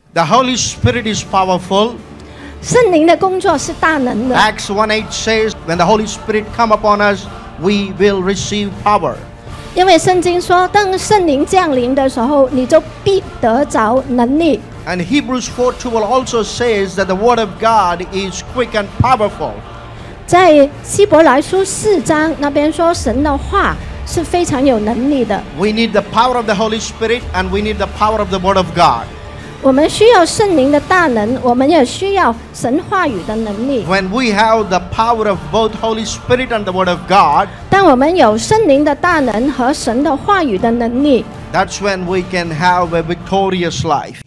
The Holy Spirit is powerful. 圣灵的工作是大能的。 Acts 1:8 says, when the Holy Spirit come upon us, we will receive power. 因为圣经说，当圣灵降临的时候，你就必得着能力。 And Hebrews 4:12 also says that the word of God is quick and powerful. 在希伯来书4章那边说，神的话是非常有能力的。 We need the power of the Holy Spirit and we need the power of the word of God. 我们需要圣灵的大能，我们也需要神话语的能力。 When we have the power of both Holy Spirit and the word of God, 当我们有圣灵的大能和神的话语的能力， that's when we can have a victorious life.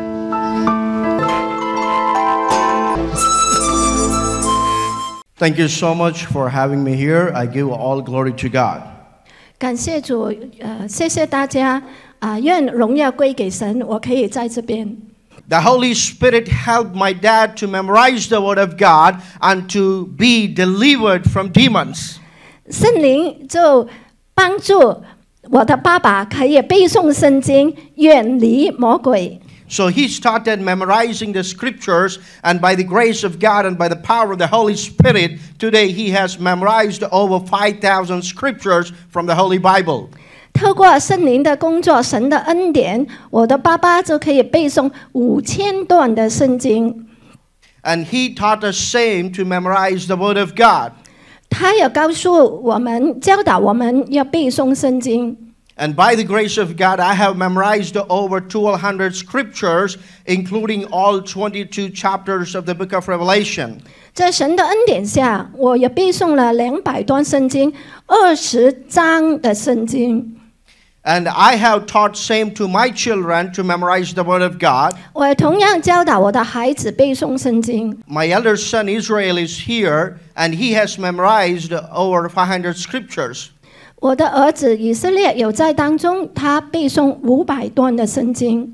Thank you so much for having me here. I give all glory to God. 感谢主，谢谢大家愿荣耀归给神，我可以在这边。 The Holy Spirit helped my dad to memorize the word of God and to be delivered from demons. 圣灵就帮助我的爸爸可以背诵圣经，远离魔鬼。 So he started memorizing the scriptures, and by the grace of God and by the power of the Holy Spirit, today he has memorized over 5,000 scriptures from the Holy Bible. 透过圣灵的工作，神的恩典，我的爸爸就可以背诵5000段的圣经。 And he taught us same to memorize the word of God. 他也告诉我们，教导我们要背诵圣经。 And by the grace of God, I have memorized over 1,200 scriptures, including all 22 chapters of the book of Revelation. 在神的恩典下，我也背诵了200段圣经，20章的圣经。 And I have taught same to my children to memorize the word of God. 我同样教导我的孩子背诵圣经。 My elder son Israel is here, and he has memorized over 500 scriptures. 我的儿子以色列有在当中，他背诵500段的圣经。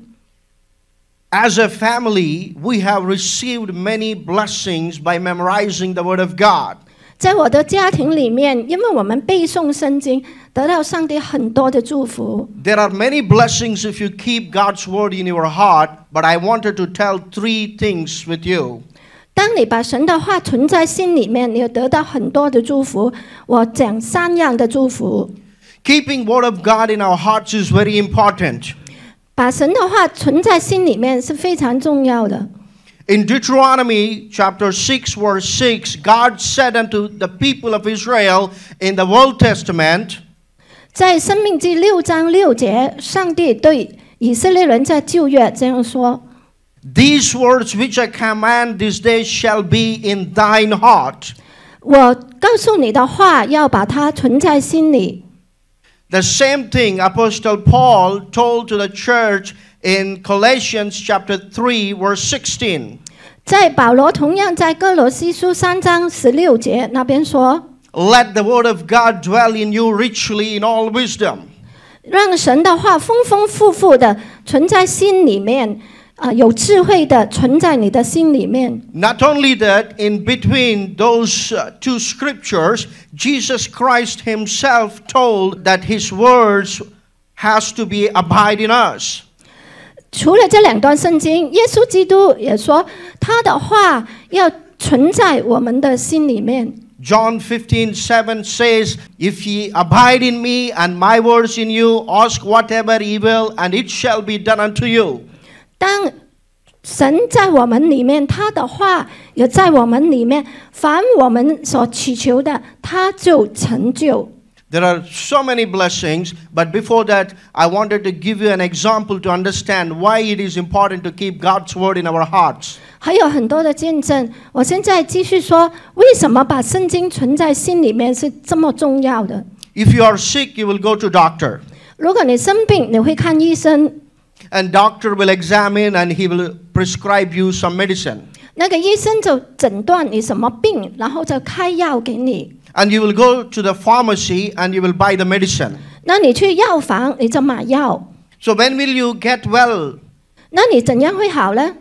As a family, we have received many blessings by memorizing the word of God. 在我的家庭里面，因为我们背诵圣经，得到上帝很多的祝福。 There are many blessings if you keep God's word in your heart, but I wanted to tell 3 things with you. 当你把神的话存在心里面，你有得到很多的祝福。我讲3样的祝福。 Keeping word of God in our hearts is very important. 把神的话存在心里面是非常重要的。 In Deuteronomy chapter 6 verse 6, God said unto the people of Israel in the Old Testament, 在申命记6章6节，上帝对以色列人在旧约这样说。 These words which I command this day shall be in thine heart. 我告诉你的话，要把它存在心里。 The same thing Apostle Paul told to the church in Colossians chapter 3 verse 16. 在保罗同样在哥罗西书3章16节那边说 Let the word of God dwell in you richly in all wisdom. 让神的话丰丰富富的存在心里面，有智慧的存在你的心里面。 Not only that, in between those 2 scriptures, Jesus Christ himself told that his words has to be abide in us. 除了这2段圣经，耶稣基督也说他的话要存在我们的心里面。 John 15:7 says, If ye abide in me and my words in you, ask whatever ye will, and it shall be done unto you. 当神在我们里面，他的话也在我们里面，凡我们所祈求的，他就成就。 There are so many blessings, but before that, I wanted to give you an example to understand why it is important to keep God's word in our hearts. 还有很多的见证，我现在继续说，为什么把圣经存在心里面是这么重要的。 If you are sick, you will go to doctor. 如果你生病，你会看医生。 And doctor will examine and he will prescribe you some medicine. 那个医生就诊断你什么病，然后就开药给你。 And you will go to the pharmacy and you will buy the medicine. 那你去药房，你就买药。 So when will you get well? 那你怎样会好呢？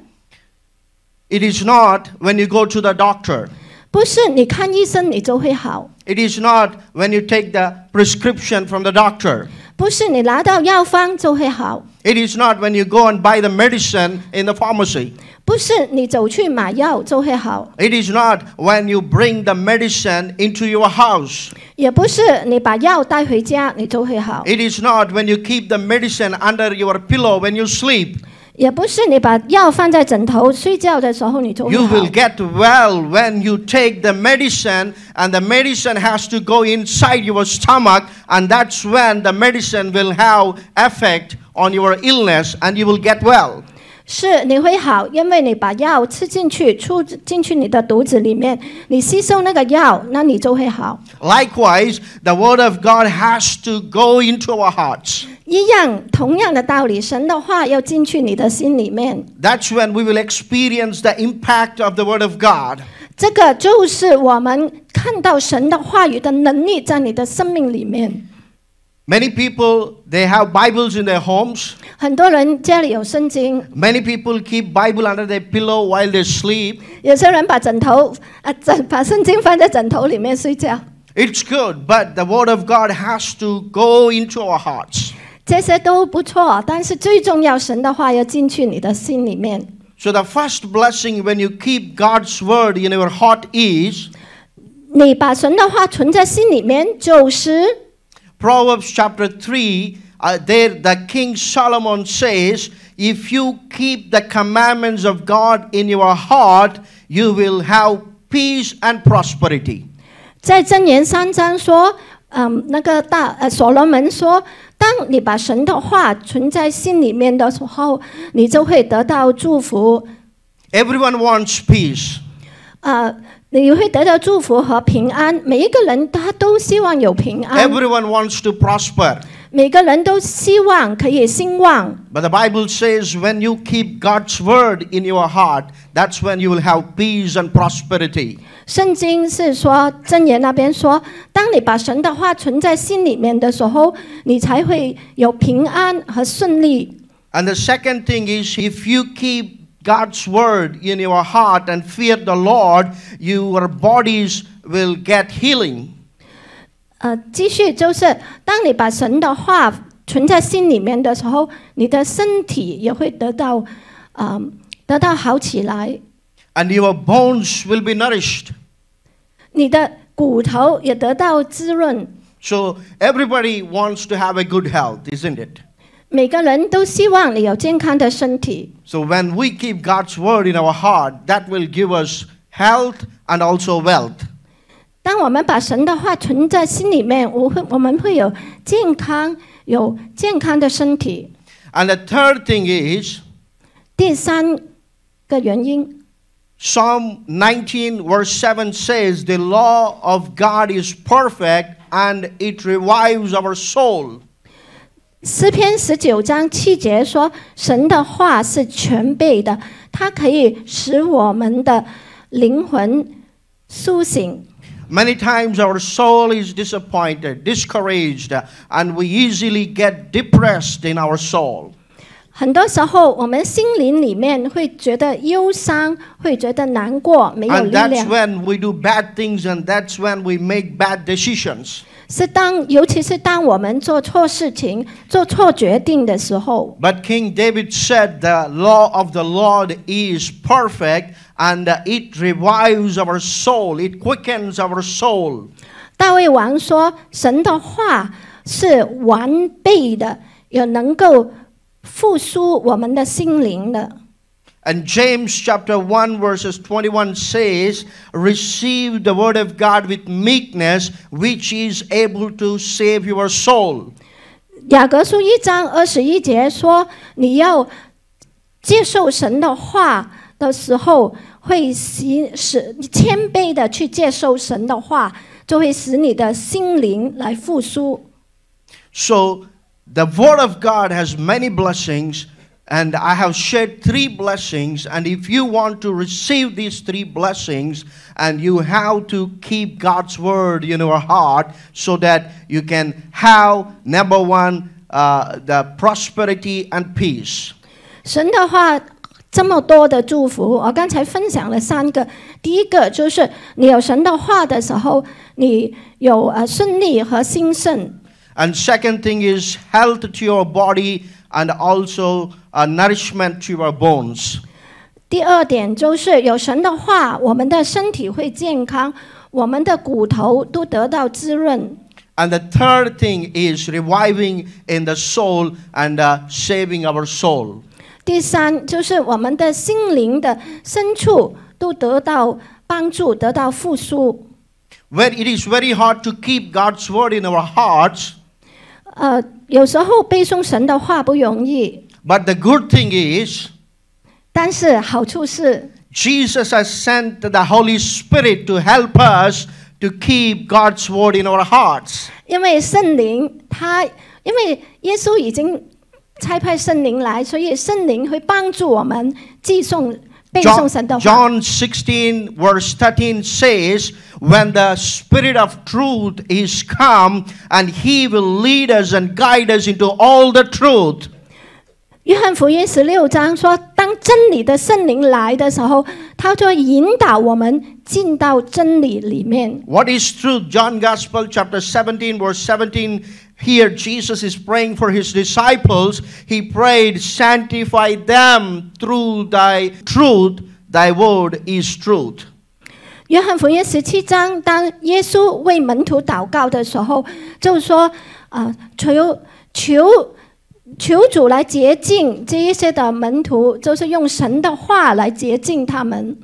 It is not when you go to the doctor. 不是你看医生你就会好。 It is not when you take the prescription from the doctor. 不是你拿到药方就会好。 It is not when you go and buy the medicine in the pharmacy. 不是你走去买药就会好， It is not when you bring the medicine into your house. 也不是你把药带回家你就会好， It is not when you keep the medicine under your pillow when you sleep. 也不是你把药放在枕头睡觉的时候你就会 You 好 will。get well when you take the medicine, and the medicine has to go inside your stomach, and that's when the medicine will have effect on your illness and you will get well. 是你会好，因为你把药吃进去，出进去你的肚子里面，你吸收那个药，那你就会好。 Likewise, the word of God has to go into our hearts. 一样，同样的道理，神的话要进去你的心里面， That's when we will experience the impact of the word of God. 这个就是我们看到神的话语的能力在你的生命里面。 Many people, they have Bibles in their homes. 很多人家里有圣经， Many people keep Bible under their pillow while they sleep. 有些人把把圣经放在枕头里面睡觉， It's good, but the word of God has to go into our hearts. 这些都不错，但是最重要，神的话要进去你的心里面。 So the first blessing when you keep God's word in your heart is 你把神的话存在心里面，就是 Proverbs chapter 3, there the King Solomon says, if you keep the commandments of God in your heart, you will have peace and prosperity. 在箴言3章说，所罗门说，当你把神的话存在心里面的时候，你就会得到祝福。 Everyone wants peace. 你会得到祝福和平安。每一个人他都希望有平安， Everyone wants to prosper. 每个人都希望可以兴旺。 But the Bible says when you keep God's word in your heart, that's when you will have peace and prosperity. 圣经是说，箴言那边说，当你把神的话存在心里面的时候，你才会有平安和顺利。 And the second thing is, if you keep God's word in your heart and fear the Lord, your bodies will get healing. 继续就是，当你把神的话存在心里面的时候，你的身体也会得到好起来， And your bones will be nourished. 你的骨头也得到滋润。 So everybody wants to have a good health, isn't it? 每个人都希望你有健康的身体。 So when we keep God's word in our heart, that will give us health and also wealth. 当我们把神的话存在心里面，我们会有健康的身体。 And the third thing is, 第三个原因， Psalm 19 verse 7 says, the law of God is perfect and it revives our soul. 诗篇19章7节说，神的话是全备的，它可以使我们的灵魂苏醒。 Many times our soul is disappointed, discouraged, and we easily get depressed in our soul. 很多时候，我们心灵里面会觉得忧伤，会觉得难过，没有 And 力 that's 量。 when we do bad things, and that's when we make bad decisions. 尤其是当我们做错事情、做错决定的时候。 But King David said the law of the Lord is perfect and it revives our soul, it quickens our soul. 大卫王说，神的话是完备的，也能够复苏我们的心灵的。 And James chapter 1 verses 21 says, receive the word of God with meekness, which is able to save your soul. 雅各书1章21节说，你要接受神的话的时候，会使谦卑的去接受神的话，就会使你的心灵来复苏。 So the word of God has many blessings. And I have shared 3 blessings, and if you want to receive these 3 blessings, and you have to keep God's word in your heart so that you can have, number 1, the prosperity and peace. 神的话这么多的祝福，我刚才分享了3个。第一个就是你有神的话的时候，你有顺利和兴盛。 And second thing is health to your body and also nourishment to your bones. 第二点就是有神的话，我们的身体会健康，我们的骨头都得到滋润。 And the third thing is reviving in the soul and saving our soul. 第三就是我们的心灵的深处都得到帮助，得到复苏。 Where it is very hard to keep God's word in our hearts. 有时候背诵神的话不容易。 But the good thing is, 但是好处是 Jesus has sent the Holy Spirit to help us to keep God's word in our hearts. 因为圣灵因为耶稣已经差派圣灵来，所以圣灵会帮助我们背诵神的话。 John 16 verse 13 says, when the Spirit of truth is come, and He will lead us and guide us into all the truth. 约翰福音16章说，当真理的圣灵来的时候，他就会引导我们进到真理里面。 What is truth? John Gospel chapter 17 verse 17. Here Jesus is praying for His disciples. He prayed, sanctify them through thy truth. Thy word is truth. 约翰福音17章，当耶稣为门徒祷告的时候，就说求主来洁净这一些的门徒，就是用神的话来洁净他们。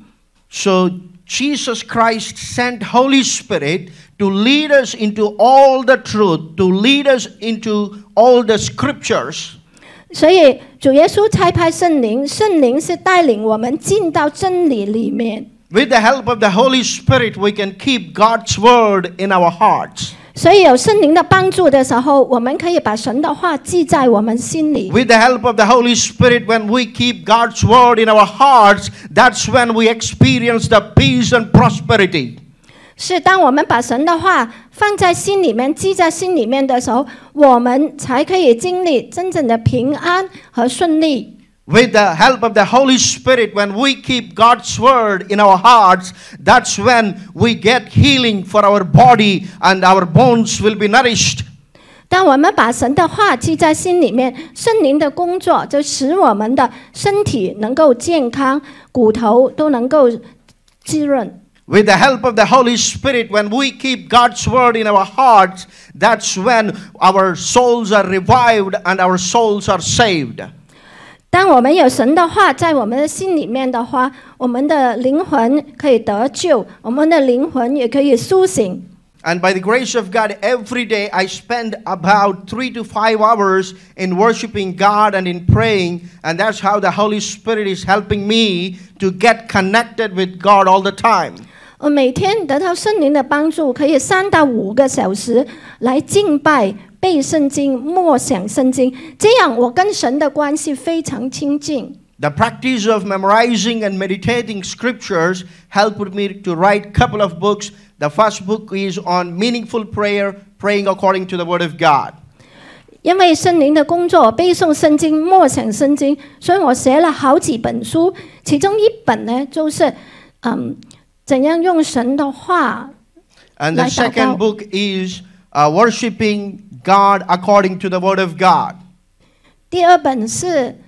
So Jesus Christ sent Holy Spirit to lead us into all the truth, to lead us into all the scriptures. 所以主耶稣差派圣灵，圣灵是带领我们进到真理里面。 With the help of the Holy Spirit, we can keep God's word in our hearts. 所以有圣灵的帮助的时候，我们可以把神的话记在我们心里。 With the help of the Holy Spirit, when we keep God's word in our hearts, that's when we experience the peace and prosperity. 是当我们把神的话放在心里面，记在心里面的时候，我们才可以经历真正的平安和顺利。 With the help of the Holy Spirit, when we keep God's word in our hearts, that's when we get healing for our body and our bones will be nourished. 当我们把神的话记在心里面，圣灵的工作就使我们的身体能够健康，骨头都能够滋润。 With the help of the Holy Spirit, when we keep God's word in our hearts, that's when our souls are revived and our souls are saved. 当我们有神的话在我们的心里面的话，我们的灵魂可以得救，我们的灵魂也可以苏醒。 And by the grace of God, every day I spend about 3 to 5 hours in worshiping God and in praying, and that's how the Holy Spirit is helping me to get connected with God all the time. 我每天得到圣灵的帮助，可以3到5个小时来敬拜、背圣经、默想圣经，这样我跟神的关系非常亲近。 The practice of memorizing and meditating scriptures helped me to write a couple of books. The first book is on meaningful prayer, praying according to the Word of God. 因为圣灵的工作，背诵圣经、默想圣经，所以我写了好几本书，其中一本呢，就是怎样用神的话 And the second book is worshiping God according to the Word of God. 第二本是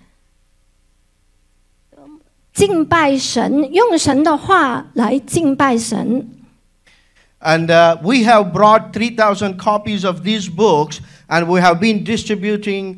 敬拜神，用神的话来敬拜神。 And we have brought 3,000 copies of these books, and we have been distributing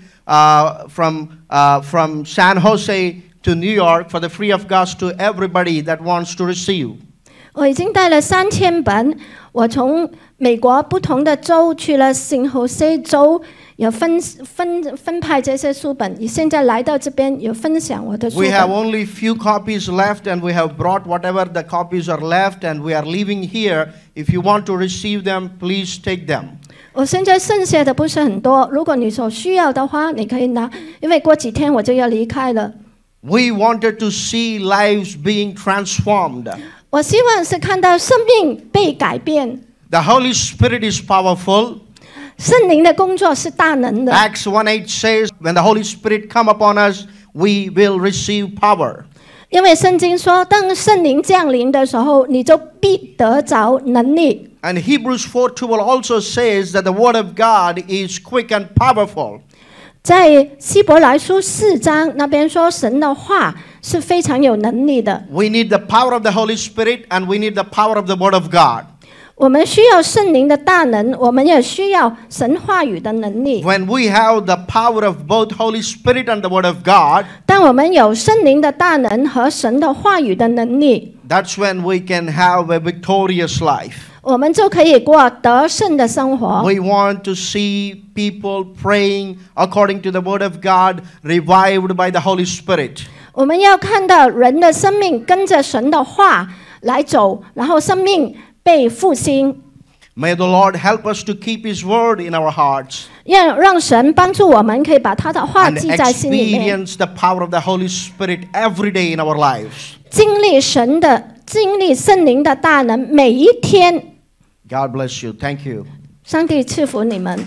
from San Jose to New York for the free of cost to everybody that wants to receive. 我已经带了3000本，我从美国不同的州去了San Jose州，有分派这些书本，现在来到这边有分享我的书 We have 本。 only few copies left, and we have brought whatever the copies are left, and we are leaving here. If you want to receive them, please take them. 我现在剩下的不是很多，如果你所需要的话，你可以拿，因为过几天我就要离开了。 We wanted to see lives being transformed. 我希望是看到生命被改变。 The Holy Spirit is powerful. 圣灵的工作是大能的。 Acts 1:8 says, when the Holy Spirit come upon us, we will receive power. 因为圣经说，当圣灵降临的时候，你就必得着能力。 And Hebrews 4:12 also says that the word of God is quick and powerful. 在希伯来书4章那边说，神的话是非常有能力的。 We need the power of the Holy Spirit and we need the power of the Word of God. 我们需要圣灵的大能，我们也需要神话语的能力。 When we have the power of both Holy Spirit and the Word of God, 当我们有圣灵的大能和神的话语的能力， that's when we can have a victorious life. 我们就可以过得胜的生活。 We want to see people praying according to the Word of God, revived by the Holy Spirit. 我们要看到人的生命跟着神的话来走，然后生命被复兴。 May the Lord help us to keep His Word in our hearts 让神帮助我们，可以把他的话 and 记在心里面， experience the power of the Holy Spirit every day in our lives. 经历圣灵的大能，每一天。 God bless you. Thank you. 上帝赐福你们。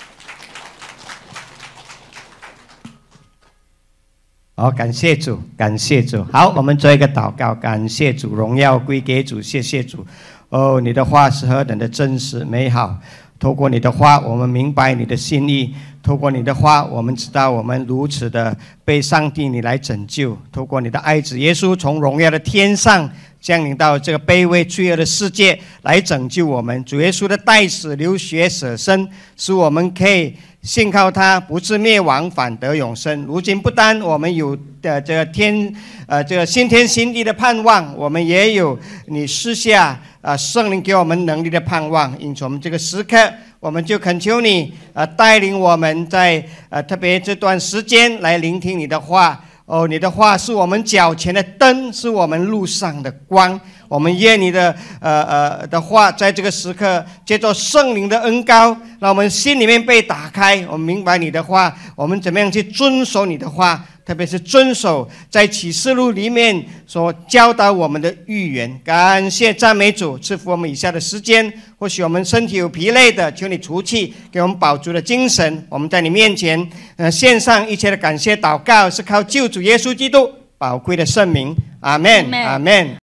好，感谢主，感谢主。好，我们做一个祷告，感谢主，荣耀归给主，谢谢主。哦，你的话是何等的真实美好。透过你的话，我们明白你的心意；透过你的话，我们知道我们如此的被上帝你来拯救。透过你的爱子耶稣从荣耀的天上降临到这个卑微罪恶的世界来拯救我们。主耶稣的代死流血舍身，使我们可以信靠他，不至灭亡，反得永生。如今不单我们有这个新天新地的盼望，我们也有你赐下圣灵给我们能力的盼望。因此，我们这个时刻，我们就恳求你带领我们在特别这段时间来聆听你的话。哦，你的话是我们脚前的灯，是我们路上的光。我们愿你的话，在这个时刻，借着圣灵的恩膏，让我们心里面被打开，我们明白你的话，我们怎么样去遵守你的话，特别是遵守在启示录里面所教导我们的预言。感谢赞美主，赐福我们以下的时间。或许我们身体有疲累的，求你除去，给我们饱足的精神。我们在你面前献上一切的感谢祷告，是靠救主耶稣基督宝贵的圣名。阿们，阿们。